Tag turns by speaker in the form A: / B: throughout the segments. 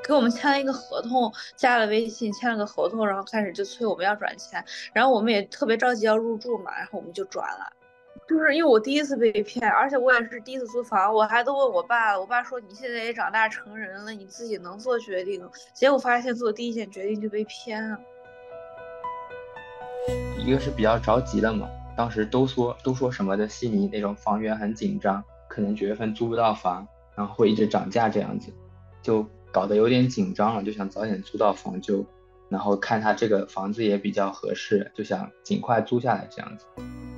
A: 给我们签了一个合同，加了微信，签了个合同，然后开始就催我们要转钱，然后我们也特别着急要入住嘛，然后我们就转了。就是因为我第一次被骗，而且我也是第一次租房，我还都问我爸了。我爸说你现在也长大成人了，你自己能做决定。结果发现做第一件决定就被骗了。
B: 一个是比较着急了嘛，当时都说什么的，悉尼那种房源很紧张，可能9月份租不到房，然后会一直涨价这样子，就搞得有点紧张了，就想早点租到房就，然后看他这个房子也比较合适，就想尽快租下来这样子。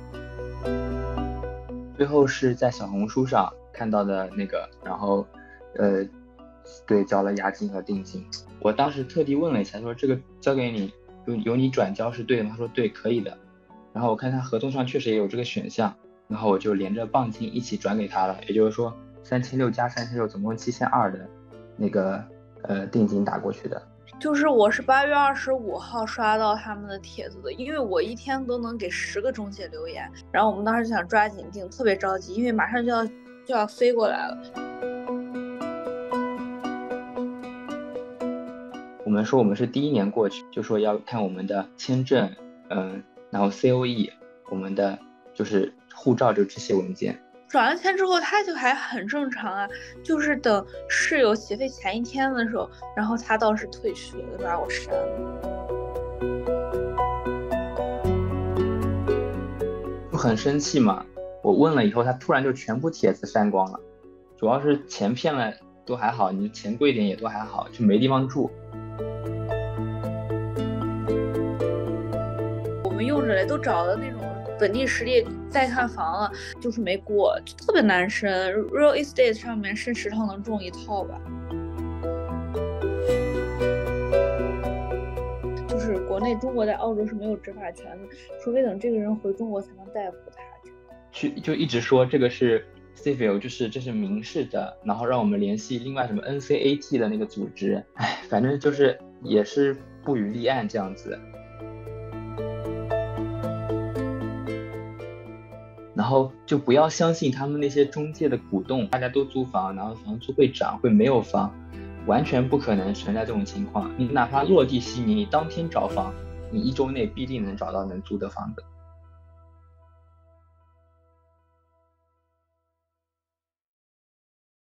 B: 最后是在小红书上看到的那个，然后呃，对，交了押金和定金。我当时特地问了一下，说这个交给你，由你转交是对的吗？他说对，可以的。然后我看他合同上确实也有这个选项，然后我就连着磅金一起转给他了，也就是说3600加3600，总共7200的那个定金打过去的。
A: 就是我是8月25号刷到他们的帖子的，因为我一天都能给10个中介留言，然后我们当时就想抓紧订，特别着急，因为马上就要飞过来了。
B: 我们说我们是第一年过去，就说要看我们的签证，然后 COE，我们的就是护照，就这些文件。
A: 转了钱之后，他就还很正常啊，就是等室友起飞前一天的时候，然后他倒是退去了，就把我删了。
B: 就很生气嘛。我问了以后，他突然就全部帖子删光了，主要是钱骗了都还好，你钱贵点也都还好，就没地方住。
A: 我们用着嘞，都找了那种本地实地带看房了，就是没过，就特别难申。Real estate 上面申10套能中1套吧。就是国内中国在澳洲是没有执法权的，除非等这个人回中国才能逮捕他。
B: 就一直说这个是 civil， 就是这是民事的，然后让我们联系另外什么 NCAT 的那个组织，反正就是也是不予立案这样子。然后就不要相信他们那些中介的鼓动，大家都租房，然后房租会涨，会没有房，完全不可能存在这种情况。你哪怕落地悉尼，你当天找房，你1周内必定能找到能租的房子。